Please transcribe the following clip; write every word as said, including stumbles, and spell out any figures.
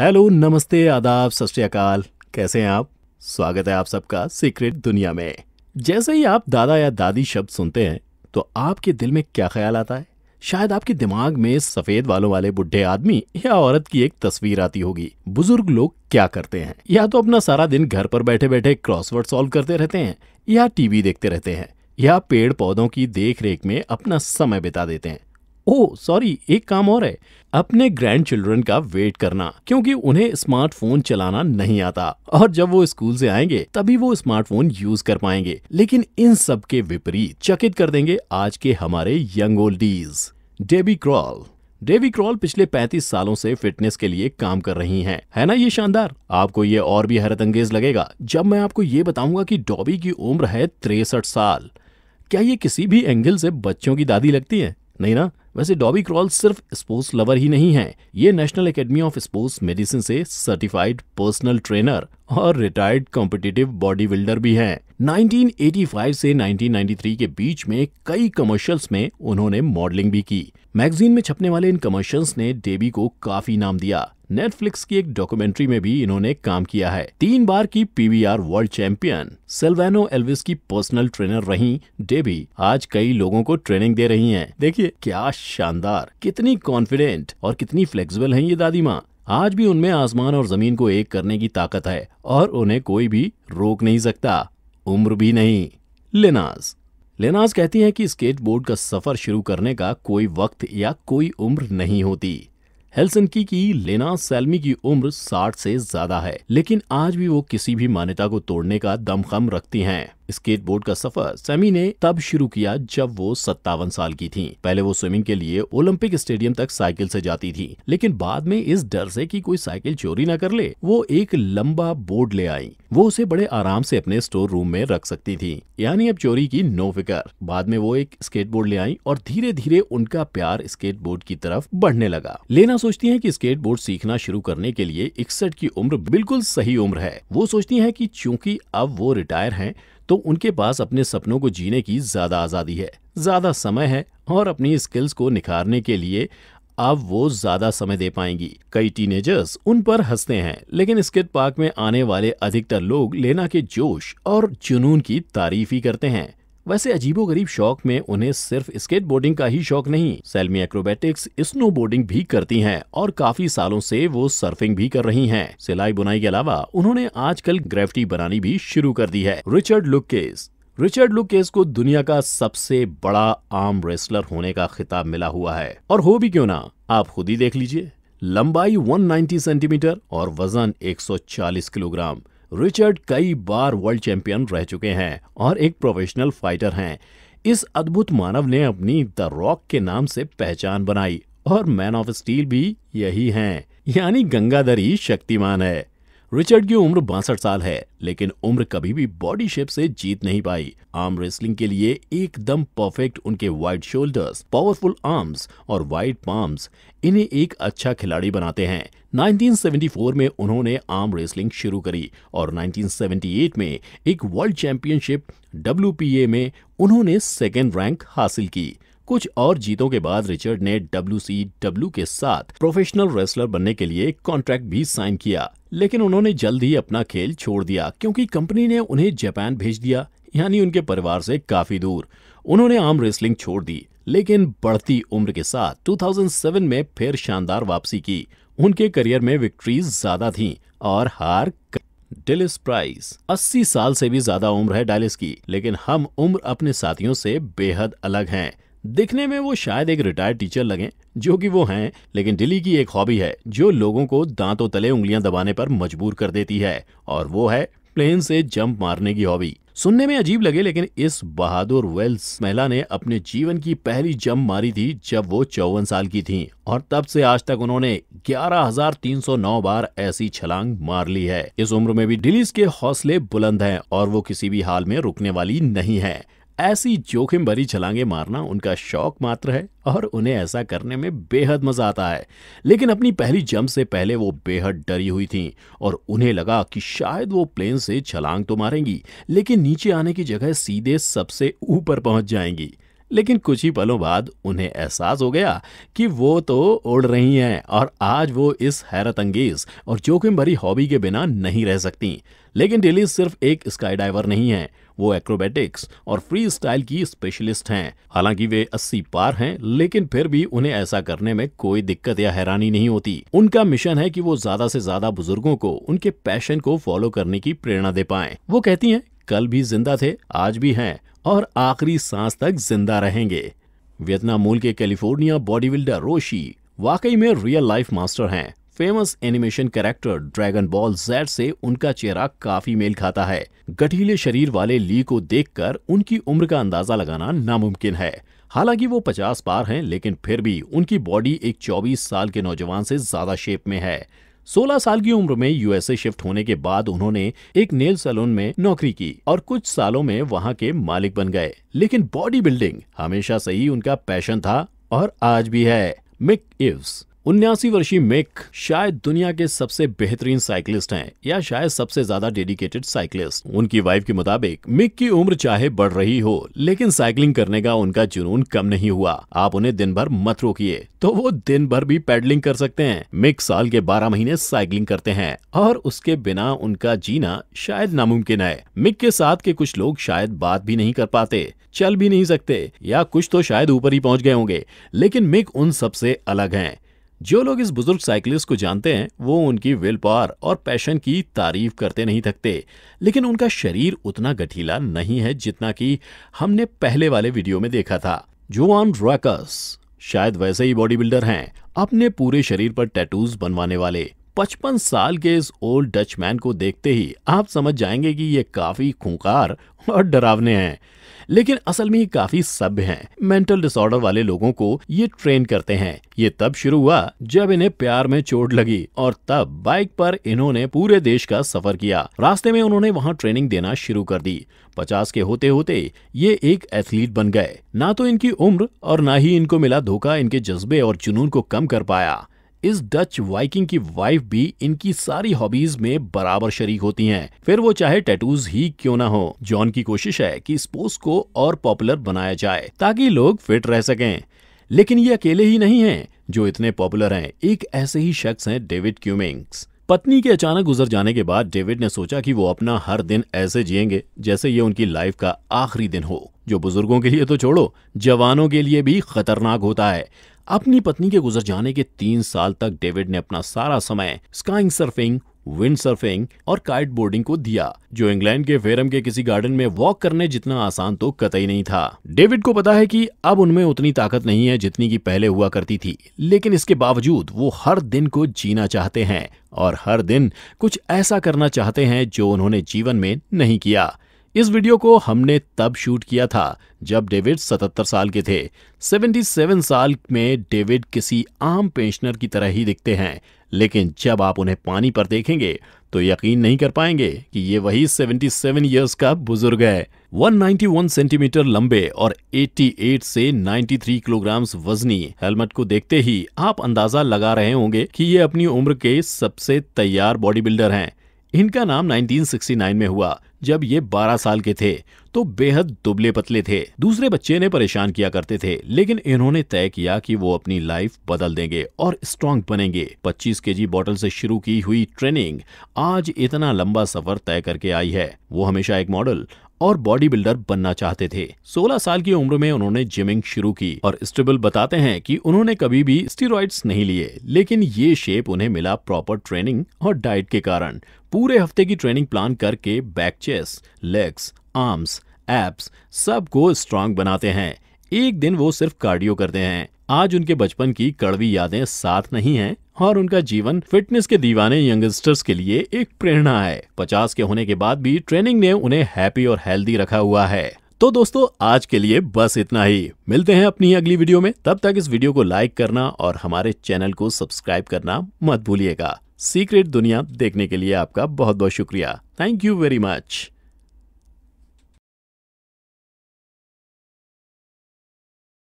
Hello, नमस्ते, आदाब, सत श्री अकाल। कैसे हैं आप? स्वागत है आप सबका सीक्रेट दुनिया में। जैसे ही आप दादा या दादी शब्द सुनते हैं तो आपके दिल में क्या ख्याल आता है? शायद आपके दिमाग में सफेद बालों वाले बुढ़े आदमी या औरत की एक तस्वीर आती होगी। बुजुर्ग लोग क्या करते हैं? या तो अपना सारा दिन घर पर बैठे बैठे क्रॉसवर्ड सॉल्व करते रहते हैं, या टीवी देखते रहते हैं, या पेड़ पौधों की देख रेख में अपना समय बिता देते हैं। ओह सॉरी, एक काम और है, अपने ग्रैंड चिल्ड्रन का वेट करना, क्योंकि उन्हें स्मार्टफोन चलाना नहीं आता और जब वो स्कूल से आएंगे तभी वो स्मार्टफोन यूज कर पाएंगे। लेकिन इन सब के विपरीत चकित कर देंगे आज के हमारे young oldies. Debbie Kroll Debbie Kroll पिछले पैंतीस सालों से फिटनेस के लिए काम कर रही हैं। है ना ये शानदार? आपको ये और भी हैरत अंगेज लगेगा जब मैं आपको ये बताऊंगा कि डॉबी की उम्र है तिरसठ साल। क्या ये किसी भी एंगल से बच्चों की दादी लगती है? नहीं ना। वैसे डॉबी क्रॉल सिर्फ स्पोर्ट्स लवर ही नहीं है, ये National Academy of Sports Medicine से सर्टिफाइड पर्सनल ट्रेनर और रिटायर्ड कॉम्पिटिटिव बॉडी बिल्डर भी हैं। उन्नीस सौ पचासी से उन्नीस सौ तिरानवे के बीच में कई कमर्शियल्स में उन्होंने मॉडलिंग भी की। मैगजीन में छपने वाले इन कमर्शियल्स ने डेबी को काफी नाम दिया। नेटफ्लिक्स की एक डॉक्यूमेंट्री में भी इन्होंने काम किया है। तीन बार की PVR world champion, Silvano Elvis की पर्सनल ट्रेनर रही डेबी आज कई लोगों को ट्रेनिंग दे रही हैं। देखिए क्या शानदार, कितनी कॉन्फिडेंट और कितनी फ्लेक्सिबल हैं ये दादी माँ। आज भी उनमें आसमान और जमीन को एक करने की ताकत है और उन्हें कोई भी रोक नहीं सकता, उम्र भी नहीं। लेनाज लेनाज कहती हैं कि स्केटबोर्ड का सफर शुरू करने का कोई वक्त या कोई उम्र नहीं होती। हेलसिंकी की लेना सैल्मी की उम्र साठ से ज्यादा है, लेकिन आज भी वो किसी भी मान्यता को तोड़ने का दमखम रखती हैं। स्केटबोर्ड का सफर सैमी ने तब शुरू किया जब वो सत्तावन साल की थीं। पहले वो स्विमिंग के लिए ओलंपिक स्टेडियम तक साइकिल से जाती थी, लेकिन बाद में इस डर से कि कोई साइकिल चोरी न कर ले, वो एक लंबा बोर्ड ले आई। वो उसे बड़े आराम से अपने स्टोर रूम में रख सकती थी, यानी अब चोरी की नो फिकर। बाद में वो एक स्केटबोर्ड ले आई और धीरे धीरे उनका प्यार स्केटबोर्ड की तरफ बढ़ने लगा। लेना सोचती है कि स्केटबोर्ड सीखना शुरू करने के लिए इकसठ की उम्र बिल्कुल सही उम्र है। वो सोचती है कि चूंकि अब वो रिटायर हैं तो उनके पास अपने सपनों को जीने की ज्यादा आजादी है, ज्यादा समय है और अपनी स्किल्स को निखारने के लिए अब वो ज्यादा समय दे पाएंगी। कई टीनेजर्स उन पर हंसते हैं, लेकिन स्केट पार्क में आने वाले अधिकतर लोग लेना के जोश और जुनून की तारीफ ही करते हैं। वैसे अजीबोगरीब शौक में उन्हें सिर्फ स्केटबोर्डिंग का ही शौक नहीं, सैल्मी एक्रोबैटिक्स, स्नोबोर्डिंग भी करती हैं और काफी सालों से वो सर्फिंग भी कर रही हैं। सिलाई बुनाई के अलावा उन्होंने आजकल ग्रेफिटी बनानी भी शुरू कर दी है। रिचर्ड लुकेस रिचर्ड लुकेस को दुनिया का सबसे बड़ा आर्म रेसलर होने का खिताब मिला हुआ है, और हो भी क्यों ना, आप खुद ही देख लीजिए। लंबाई एक सौ नब्बे सेंटीमीटर और वजन एक सौ चालीस किलोग्राम। रिचर्ड कई बार वर्ल्ड चैंपियन रह चुके हैं और एक प्रोफेशनल फाइटर हैं। इस अद्भुत मानव ने अपनी द रॉक के नाम से पहचान बनाई और मैन ऑफ स्टील भी यही हैं, यानी गंगाधर ही शक्तिमान है। रिचर्ड की उम्र बासठ साल है, लेकिन उम्र कभी भी बॉडी शेप से जीत नहीं पाई। आर्म रेसलिंग के लिए एकदम परफेक्ट उनके वाइड शोल्डर्स, पावरफुल आर्म्स और वाइड पाम्स इन्हें एक अच्छा खिलाड़ी बनाते हैं। उन्नीस सौ चौहत्तर में उन्होंने आर्म रेसलिंग शुरू करी और उन्नीस सौ अठहत्तर में एक world championship W P A में उन्होंने सेकेंड रैंक हासिल की। कुछ और जीतों के बाद रिचर्ड ने डब्ल्यू सी डब्ल्यू के साथ प्रोफेशनल रेसलर बनने के लिए कॉन्ट्रैक्ट भी साइन किया, लेकिन उन्होंने जल्द ही अपना खेल छोड़ दिया क्योंकि कंपनी ने उन्हें जापान भेज दिया, यानी उनके परिवार से काफी दूर। उन्होंने आर्म रेसलिंग छोड़ दी, लेकिन बढ़ती उम्र के साथ दो हज़ार सात में फिर शानदार वापसी की। उनके करियर में विक्ट्रीज ज्यादा थीं और हार। डेलिस प्राइस अस्सी साल से भी ज्यादा उम्र है डायलिस की, लेकिन हम उम्र अपने साथियों से बेहद अलग हैं। दिखने में वो शायद एक रिटायर्ड टीचर लगें, जो कि वो हैं, लेकिन डिली की एक हॉबी है जो लोगों को दांतों तले उंगलियां दबाने पर मजबूर कर देती है, और वो है प्लेन से जंप मारने की हॉबी। सुनने में अजीब लगे, लेकिन इस बहादुर वेल्स महिला ने अपने जीवन की पहली जंप मारी थी जब वो चौवन साल की थीं, और तब से आज तक उन्होंने ग्यारह हज़ार तीन सौ नौ बार ऐसी छलांग मार ली है। इस उम्र में भी डिलीज के हौसले बुलंद हैं और वो किसी भी हाल में रुकने वाली नहीं है। ऐसी जोखिम भरी छलांगे मारना उनका शौक मात्र है और उन्हें ऐसा करने में बेहद मजा आता है। लेकिन अपनी पहली जंप से पहले वो बेहद डरी हुई थीं और उन्हें लगा कि शायद वो प्लेन से छलांग तो मारेंगी, लेकिन नीचे आने की जगह सीधे सबसे ऊपर पहुंच जाएंगी। लेकिन कुछ ही पलों बाद उन्हें एहसास हो गया कि वो तो उड़ रही हैं और आज वो इस हैरत अंगेज और जोखिम भरी हॉबी के बिना नहीं रह सकती। लेकिन डिली सिर्फ एक स्काई डाइवर नहीं है, वो एक्रोबैटिक्स और फ्री स्टाइल की स्पेशलिस्ट हैं। हालांकि वे अस्सी पार हैं, लेकिन फिर भी उन्हें ऐसा करने में कोई दिक्कत या हैरानी नहीं होती। उनका मिशन है कि वो ज्यादा से ज्यादा बुजुर्गों को उनके पैशन को फॉलो करने की प्रेरणा दे पाएं। वो कहती हैं, कल भी जिंदा थे, आज भी हैं और आखिरी सांस तक जिंदा रहेंगे। वियतनाम मूल के कैलिफोर्निया बॉडी बिल्डर रोशी वाकई में रियल लाइफ मास्टर हैं। Famous animation character Dragon Ball Z से उनका चेहरा काफी मेल खाता है। गठीले शरीर वाले ली को देखकर उनकी उम्र का अंदाजा लगाना नामुमकिन है। हालांकि वो पचास पार हैं, लेकिन फिर भी उनकी बॉडी एक चौबीस साल के नौजवान से ज्यादा शेप में है। सोलह साल की उम्र में यूएसए शिफ्ट होने के बाद उन्होंने एक नेल सैलून में नौकरी की और कुछ सालों में वहां के मालिक बन गए। लेकिन बॉडी बिल्डिंग हमेशा से ही उनका पैशन था और आज भी है। मिक इव्स उन्यासी वर्षीय मिक शायद दुनिया के सबसे बेहतरीन साइकिलिस्ट हैं, या शायद सबसे ज्यादा डेडिकेटेड साइकिलिस्ट। उनकी वाइफ के मुताबिक मिक की उम्र चाहे बढ़ रही हो, लेकिन साइकिलिंग करने का उनका जुनून कम नहीं हुआ। आप उन्हें दिन भर मत रोकिए तो वो दिन भर भी पैडलिंग कर सकते हैं। मिक साल के बारह महीने साइकिलिंग करते हैं और उसके बिना उनका जीना शायद नामुमकिन है। मिक के साथ के कुछ लोग शायद बात भी नहीं कर पाते, चल भी नहीं सकते, या कुछ तो शायद ऊपर ही पहुंच गए होंगे, लेकिन मिक उन सबसे अलग हैं। जो लोग इस बुजुर्ग साइकिलिस्ट को जानते हैं वो उनकी विल पावर और पैशन की तारीफ करते नहीं थकते, लेकिन उनका शरीर उतना गठीला नहीं है जितना कि हमने पहले वाले वीडियो में देखा था। जोआन रॉकस शायद वैसे ही बॉडी बिल्डर हैं, अपने पूरे शरीर पर टैटूज बनवाने वाले। पचपन साल के इस ओल्ड डचमैन को देखते ही आप समझ जाएंगे कि ये काफी खूंखार और डरावने हैं, लेकिन असल में ये काफी सभ्य हैं। मेंटल डिसऑर्डर वाले लोगों को ये ट्रेन करते हैं। ये तब शुरू हुआ जब इन्हें प्यार में चोट लगी और तब बाइक पर इन्होंने पूरे देश का सफर किया। रास्ते में उन्होंने वहाँ ट्रेनिंग देना शुरू कर दी। पचास के होते होते ये एक एथलीट बन गए। ना तो इनकी उम्र और ना ही इनको मिला धोखा इनके जज्बे और जुनून को कम कर पाया। इस डच वाइकिंग की वाइफ भी इनकी सारी हॉबीज में बराबर शरीक होती हैं, फिर वो चाहे टैटूज ही क्यों ना हो। जॉन की कोशिश है कि स्पोर्ट्स को और पॉपुलर बनाया जाए ताकि लोग फिट रह सकें, लेकिन ये अकेले ही नहीं हैं जो इतने पॉपुलर हैं। एक ऐसे ही शख्स हैं डेविड क्यूमिंग्स। पत्नी के अचानक गुजर जाने के बाद डेविड ने सोचा कि वो अपना हर दिन ऐसे जिएंगे जैसे ये उनकी लाइफ का आखिरी दिन हो, जो बुजुर्गों के लिए तो छोड़ो, जवानों के लिए भी खतरनाक होता है। अपनी पत्नी के गुजर जाने के तीन साल तक डेविड ने अपना सारा समय स्काइंग सर्फिंग, विंड सर्फिंग और काइट बोर्डिंग को दिया, जो इंग्लैंड के फेरम के किसी गार्डन में वॉक करने जितना आसान तो कतई नहीं था। डेविड को पता है कि अब उनमें उतनी ताकत नहीं है जितनी की पहले हुआ करती थी, लेकिन इसके बावजूद वो हर दिन को जीना चाहते हैं और हर दिन कुछ ऐसा करना चाहते हैं जो उन्होंने जीवन में नहीं किया। इस वीडियो को हमने तब शूट किया था जब डेविड सतहत्तर साल के थे। सतहत्तर साल में डेविड किसी आम पेंशनर की तरह ही दिखते हैं, लेकिन जब आप उन्हें पानी पर देखेंगे तो यकीन नहीं कर पाएंगे कि ये वही सतहत्तर इयर्स का बुजुर्ग है। एक सौ इक्यानवे सेंटीमीटर लंबे और अट्ठासी से तिरानवे किलोग्राम वजनी हेलमेट को देखते ही आप अंदाजा लगा रहे होंगे कि ये अपनी उम्र के सबसे तैयार बॉडी बिल्डर हैं। इनका नाम उन्नीस सौ उनहत्तर में हुआ जब ये बारह साल के थे, तो बेहद दुबले पतले थे। दूसरे बच्चे ने परेशान किया करते थे, लेकिन इन्होंने तय किया कि वो अपनी लाइफ बदल देंगे और स्ट्रांग बनेंगे। पच्चीस केजी बॉटल से शुरू की हुई ट्रेनिंग आज इतना लंबा सफर तय करके आई है। वो हमेशा एक मॉडल और बॉडी बिल्डर बनना चाहते थे। सोलह साल की उम्र में उन्होंने जिमिंग शुरू की और स्टेबल बताते हैं कि उन्होंने कभी भी स्टेरॉइड्स नहीं लिए, लेकिन ये शेप उन्हें मिला प्रॉपर ट्रेनिंग और डाइट के कारण। पूरे हफ्ते की ट्रेनिंग प्लान करके back, chest, legs, arms, abs सबको स्ट्रांग बनाते हैं। एक दिन वो सिर्फ कार्डियो करते हैं। आज उनके बचपन की कड़वी यादें साथ नहीं हैं और उनका जीवन फिटनेस के दीवाने यंगस्टर्स के लिए एक प्रेरणा है। पचास के होने के बाद भी ट्रेनिंग ने उन्हें हैप्पी और हेल्दी रखा हुआ है। तो दोस्तों, आज के लिए बस इतना ही। मिलते हैं अपनी अगली वीडियो में। तब तक इस वीडियो को लाइक करना और हमारे चैनल को सब्सक्राइब करना मत भूलिएगा। सीक्रेट दुनिया देखने के लिए आपका बहुत बहुत शुक्रिया। Thank you very much.